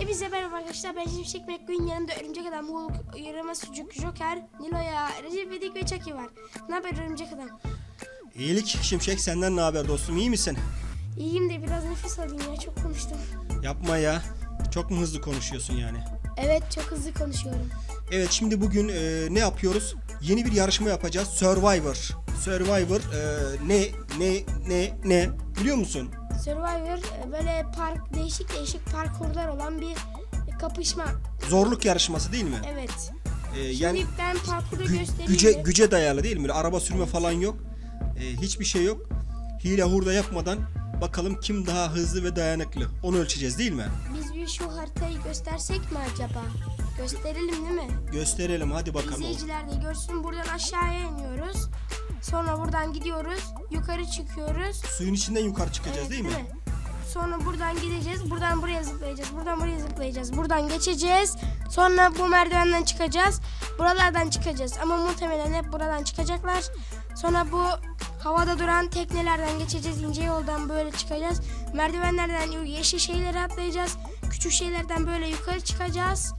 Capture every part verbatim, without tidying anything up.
Hepinize merhaba arkadaşlar, ben Şimşek McQueen, yanımda Örümcek Adam, Hulk, Yarama Sucuk, Joker, Nilo'ya, Recep İvedik ve Chucky var. Ne haber Örümcek Adam? İyilik Şimşek, senden ne haber dostum, iyi misin? İyiyim de biraz nefes alayım ya, çok konuştum. Yapma ya, çok mu hızlı konuşuyorsun yani? Evet, çok hızlı konuşuyorum. Evet, şimdi bugün e, ne yapıyoruz? Yeni bir yarışma yapacağız, Survivor. Survivor e, ne ne ne ne biliyor musun? Survivor böyle park, değişik değişik parkurlar olan bir kapışma. Zorluk yarışması değil mi? Evet. E, Şimdi yani ben parkuru gü- göstereyim güce mi? güce dayalı değil mi? Böyle araba sürme falan yok. E, hiçbir şey yok. Hile hurda yapmadan bakalım kim daha hızlı ve dayanıklı. Onu ölçeceğiz değil mi? Biz bir şu haritayı göstersek mi acaba? Gösterelim değil mi? Gösterelim, hadi bakalım. İzleyiciler de görsün. Buradan aşağıya iniyoruz. Sonra buradan gidiyoruz. Yukarı çıkıyoruz. Suyun içinden yukarı çıkacağız Evet, değil mi? Sonra buradan gideceğiz. Buradan buraya zıplayacağız. Buradan buraya zıplayacağız. Buradan geçeceğiz. Sonra bu merdivenden çıkacağız. Buralardan çıkacağız. Ama muhtemelen hep buradan çıkacaklar. Sonra bu havada duran teknelerden geçeceğiz. İnce yoldan böyle çıkacağız. Merdivenlerden yeşil şeyleri atlayacağız. Küçük şeylerden böyle yukarı çıkacağız.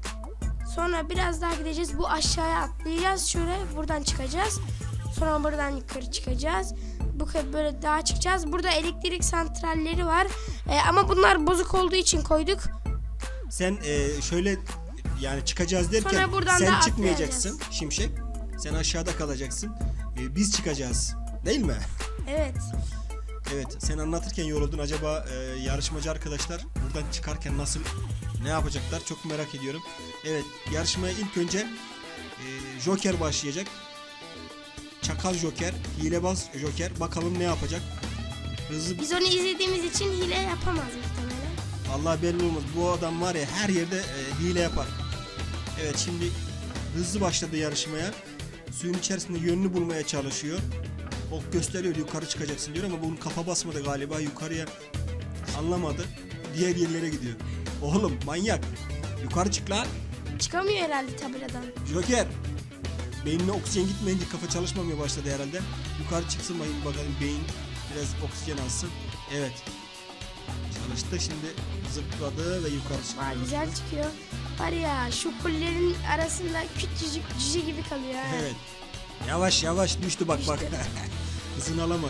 Sonra biraz daha gideceğiz. Bu aşağıya atlayacağız. Şöyle buradan çıkacağız. Sonra buradan yukarı çıkacağız. Bu böyle daha çıkacağız. Burada elektrik santralleri var. Ee, ama bunlar bozuk olduğu için koyduk. Sen e, şöyle yani çıkacağız derken Sonra buradan sen da çıkmayacaksın atlayacağız. Şimşek. Sen aşağıda kalacaksın. E, biz çıkacağız. Değil mi? Evet. Evet. Sen anlatırken yoruldun. Acaba e, yarışmacı arkadaşlar buradan çıkarken nasıl, ne yapacaklar? Çok merak ediyorum. Evet. Yarışmaya ilk önce e, Joker başlayacak. Çakal Joker, hilebaz Joker. Bakalım ne yapacak? Hızlı. Biz onu izlediğimiz için hile yapamaz muhtemelen. Vallahi belli olmaz. Bu adam var ya, her yerde e, hile yapar. Evet, şimdi hızlı başladı yarışmaya. Suyun içerisinde yönünü bulmaya çalışıyor. Ok gösteriyor, yukarı çıkacaksın diyor ama bunun kafa basmadı galiba, yukarıya anlamadı. Diğer yerlere gidiyor. Oğlum manyak. Yukarı çık lan. Çıkamıyor herhalde tabeladan. Joker. Beynine oksijen gitmeyince kafa çalışmamaya başladı herhalde. Yukarı çıksın bakayım, bakalım beyin biraz oksijen alsın. Evet. Çalıştı, şimdi zıpladı ve yukarı çıktı. Vay, güzel çıkıyor. Var ya, şu kullerin arasında küçücük cüce gibi kalıyor. Ha. Evet. Yavaş yavaş düştü bak bak. Hızını alamadı.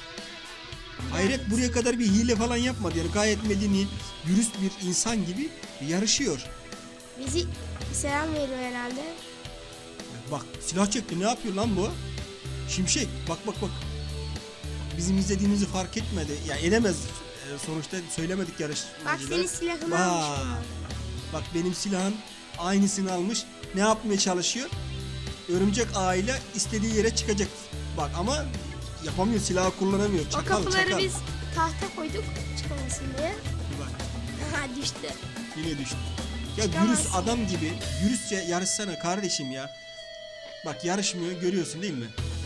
Hayret, buraya kadar bir hile falan yapmadı. Yani gayet medeni, dürüst bir insan gibi yarışıyor. Bizi selam veriyor herhalde. Bak, silah çekti, ne yapıyor lan bu? Şimşek, bak bak bak. Bizim izlediğimizi fark etmedi. Ya yani edemez. Ee, sonuçta söylemedik yarışmacılara. Bak, senin silahını Bak. almış. Bak, benim silahın aynısını almış. Ne yapmaya çalışıyor? Örümcek ağıyla istediği yere çıkacak. Bak ama yapamıyor, silahı kullanamıyor. O Çakal, kapıları çakal. biz tahta koyduk çıkamasın diye. Bak, Aha, düştü. yine düştü. Ya Çıkamazsın. dürüst adam gibi dürüstçe yarışsana kardeşim ya. Bak, yarışmıyor, görüyorsun değil mi?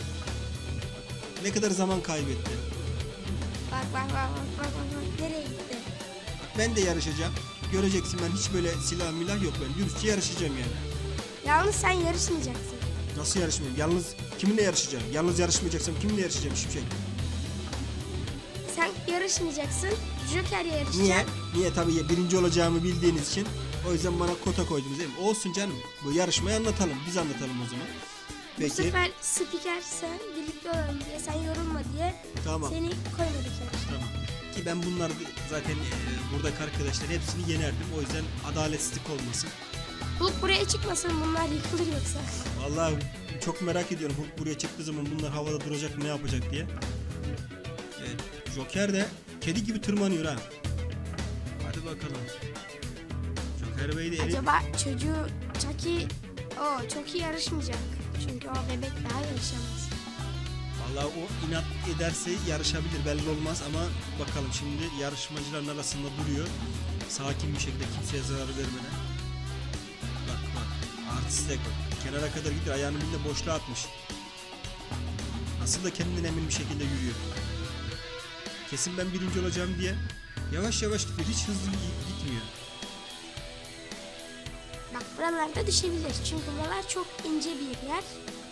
Ne kadar zaman kaybetti. Bak bak bak bak bak bak, bak. Nereye gitti? Bak, ben de yarışacağım. Göreceksin, ben hiç böyle silah milah yok, ben dürüstçe yarışacağım yani. Yalnız sen yarışmayacaksın. Nasıl yarışmayayım? Yalnız kiminle yarışacağım? Yalnız yarışmayacaksam kiminle yarışacağım Şimşek? Sen yarışmayacaksın. Joker'le yarışacaksın. Niye? Niye? Tabii ya, birinci olacağımı bildiğiniz için. O yüzden bana kota koydunuz değil mi? Olsun canım. Bu yarışmayı anlatalım. Biz anlatalım o zaman. Bu Peki. sefer spiker sen, birlikte olalım diye, sen yorulma diye Tamam. seni koymadık yarışmaya. Tamam. Ki ben bunları zaten e, buradaki arkadaşlar hepsini yenerdim. O yüzden adaletsizlik olmasın. Hulk buraya çıkmasın, bunlar yıkılır yoksa. Vallahi çok merak ediyorum. Hulk buraya çıktığı zaman bunlar havada duracak mı, ne yapacak diye. Evet, Joker de kedi gibi tırmanıyor ha. Hadi bakalım. Joker Bey de eli... Acaba çocuğu Chucky, o çok iyi yarışmayacak. Çünkü o bebek daha yarışamaz. Vallahi o inat ederse yarışabilir, belli olmaz ama bakalım, şimdi yarışmacıların arasında duruyor. Sakin bir şekilde, kimseye zarar vermeden. Bak bak, artistik bak. Kenara kadar gidiyor, ayağını bile boşluğa atmış. Nasıl da kendinden emin bir şekilde yürüyor. Kesin ben birinci olacağım diye yavaş yavaş gidiyor, hiç hızlı gitmiyor. Bak, buralarda düşebilir çünkü buralar çok ince bir yer.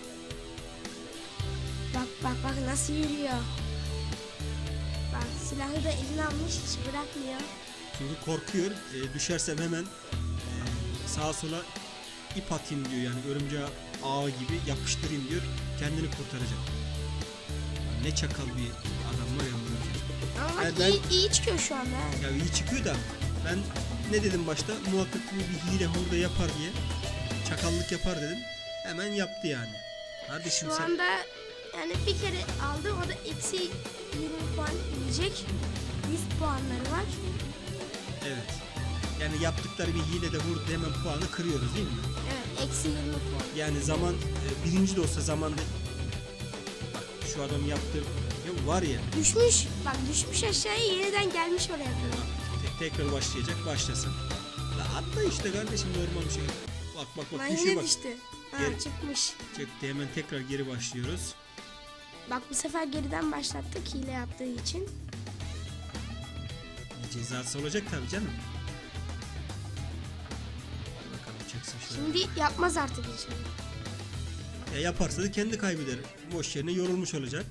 Bak bak bak nasıl yürüyor. Bak, silahı da eline almış, hiç bırakmıyor. Çünkü korkuyor. E, düşersem hemen e, sağa sola ip atayım diyor, yani örümceğe ağı gibi yapıştırayım diyor. Kendini kurtaracak. Ne çakal bir adam var ya bu. Ama bak Yani ben- iyi, iyi çıkıyor şu anda. he. Ya iyi çıkıyor da ben ne dedim başta, muhakkak bu bir hile hurda yapar diye, çakallık yapar dedim. Hemen yaptı yani. Kardeşim Şu sen anda yani bir kere aldı, o da eksi yirmi puan yiyecek. yüz puanları var. evet. Yani yaptıkları bir hile de hurda hemen puanı kırıyoruz değil mi? Evet, eksi yirmi puan. Yani zaman e, birinci de olsa zaman da, bak şu adam yaptı ya var ya, Düşmüş, bak düşmüş aşağıya, yeniden gelmiş oraya. te- tekrar başlayacak, başlasın. La atla işte kardeşim, normal bir şey. Bak bak bak Lan düşüyor yine bak. düştü. Ha, Geri- çıkmış. Çekti, hemen tekrar geri başlıyoruz. Bak bu sefer geriden başlattık hile yaptığı için. E, cezası olacak tabii canım. Hadi bakalım, çeksin şöyle. Şimdi yapmaz artık inşallah. Ya yaparsa da kendi kaybeder. Boş yerine yorulmuş olacak.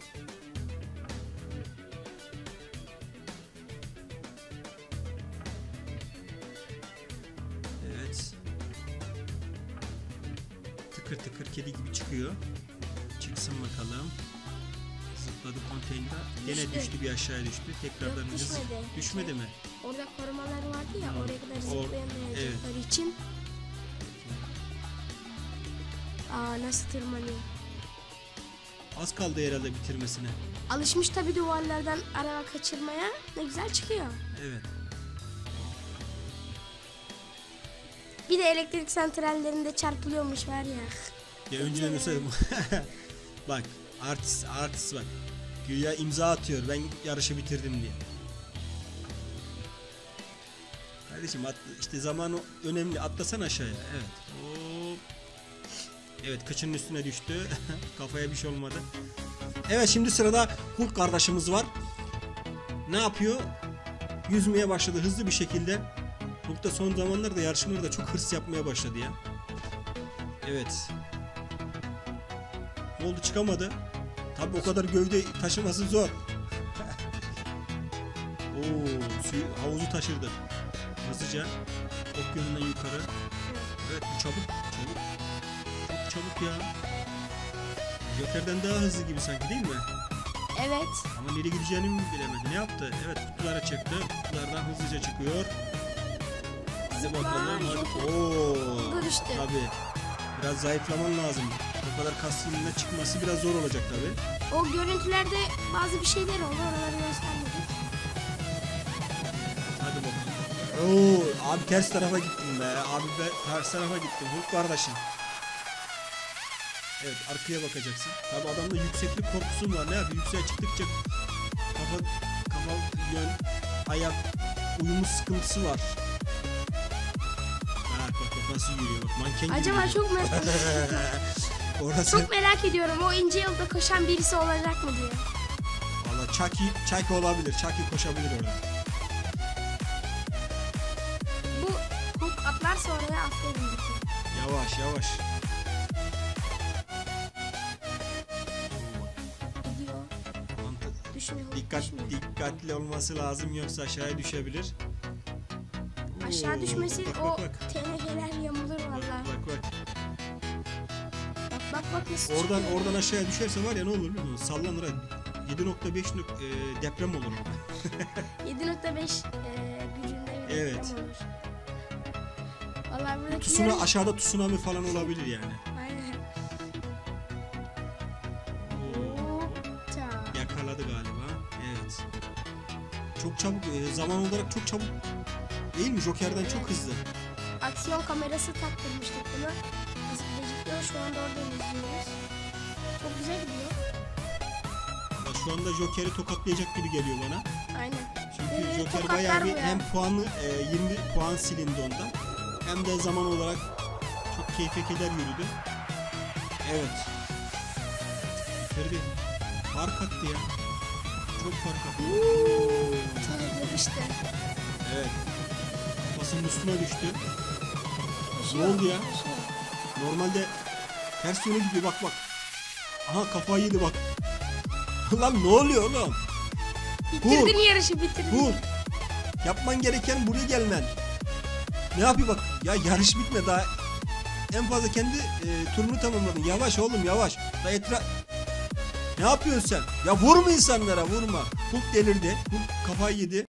Evet. Tıkır tıkır kedi gibi çıkıyor. Çıksın bakalım. Zıpladı konteyner. Gene Düştü. düştü, bir aşağıya düştü. Tekrardan Yok, hız- düşmedi. Düşmedi mi? Orada korumalar vardı ya, oraya kadar Or- zıplayamayacakları için. Aa, nasıl tırmanıyor. Az kaldı herhalde bitirmesine. Alışmış tabii duvarlardan araba kaçırmaya. Ne güzel çıkıyor. Evet. Bir de elektrik santrallerinde çarpılıyormuş var ya. Ya önceden mesela bak, artist artist bak. Güya imza atıyor, ben yarışı bitirdim diye. Kardeşim at, işte zamanı önemli, atlasan aşağıya. Evet. Hop. Evet, kıçının üstüne düştü. Kafaya bir şey olmadı. Evet, şimdi sırada Hulk kardeşimiz var. Ne yapıyor? Yüzmeye başladı hızlı bir şekilde. Hulk da son zamanlarda yarışmalarda çok hırs yapmaya başladı ya. Evet. Ne oldu, çıkamadı. Tabi o kadar gövde taşıması zor. Oo, suyu, havuzu taşırdı. Hızlıca ok yönünden yukarı. Evet, bu çabuk, çabuk. Çok çabuk ya. Joker'den daha hızlı gibi sanki, değil mi? Evet. Ama nereye gideceğini mi bilemedi. Ne yaptı? Evet, kutulara çıktı. Kutulardan hızlıca çıkıyor. Hadi bakalım. Hadi. Oo. Dur işte. Tabii. Biraz zayıflaman lazım. O kadar kasının çıkması biraz zor olacak tabii. O görüntülerde bazı bir şeyler oldu, oraları göstermedik. Hadi bakalım. Oo, abi ters tarafa gittim be. Abi be, ters tarafa gittim. Hulk kardeşim. Evet, arkaya bakacaksın. Tabii adamda yükseklik korkusu var. Ne yapıyor? Yükseğe çıktıkça kafa kafa yön, ayak uyumu sıkıntısı var. Bak bak bak nasıl yürüyor, bak manken gibi Acaba yürüyor. çok merak Orası çok merak ediyorum, o ince yolda koşan birisi olacak mı diye. valla Chucky, Chucky olabilir. Chucky koşabilir orada. Bu Hulk atlarsa oraya aferin bizi. Yavaş yavaş. Gidiyor. Mantı- Düşmüyor. Hulk Dikkat, düşmüyor. dikkatli olması lazım, yoksa aşağıya düşebilir. Aşağı Oo, düşmesin, bak, o bak, bak. tenekeler yamulur valla. Bak bak. Bak bak bak nasıl Oradan çıkıyor. oradan aşağıya düşerse var ya, ne olur biliyor musun? Sallanır ha. yedi nokta beş nuk- e, deprem olur orada. yedi nokta beş e, gücünde bir Evet. deprem olur. Valla buradakiler... Tsuna, aşağıda tsunami falan olabilir yani. Aynen. Oo, Hoppa. yakaladı galiba. Evet. Çok çabuk, e, zaman olarak çok çabuk. Değil mi? Joker'den çok hızlı. Aksiyon kamerası taktırmıştık buna. Biz gecikmiyor, şu anda oradan izliyoruz. Çok güzel gidiyor. Bak, şu anda Joker'i tokatlayacak gibi geliyor bana. Aynen. Çünkü Ee, Joker tokatlar bayağı bu bir ya. hem puanı e, yirmi puan silindi ondan. Hem de zaman olarak çok keyfe keder yürüdü. Evet. Ferdi fark attı ya. Çok fark attı. Çok işte. Evet. Kafasının üstüne düştü. Ne oldu ya? Normalde ters yöne gidiyor, bak bak. Aha, kafayı yedi bak. Lan ne oluyor oğlum? Bitirdin yarışı, bitirdin. Vur. Yapman gereken buraya gelmen. Ne yapıyor bak? Ya yarış bitme daha. En fazla kendi e, turunu tamamladın. Yavaş oğlum yavaş. Da etra... Ne yapıyorsun sen? Ya vurma insanlara vurma. Hulk delirdi. Hulk kafayı yedi.